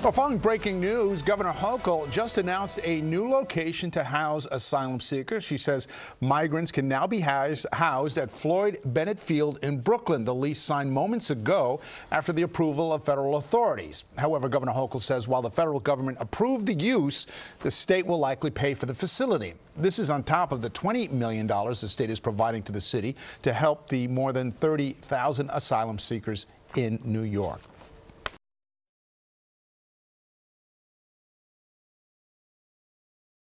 Well, following breaking news, Governor Hochul just announced a new location to house asylum seekers. She says migrants can now be housed at Floyd Bennett Field in Brooklyn. The lease signed moments ago after the approval of federal authorities. However, Governor Hochul says while the federal government approved the use, the state will likely pay for the facility. This is on top of the $20 million the state is providing to the city to help the more than 30,000 asylum seekers in New York.